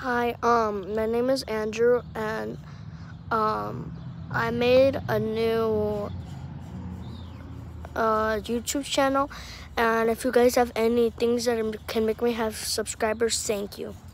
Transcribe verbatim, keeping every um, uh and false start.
Hi, um, my name is Andrew, and um, I made a new uh, YouTube channel, and if you guys have any things that can make me have subscribers, thank you.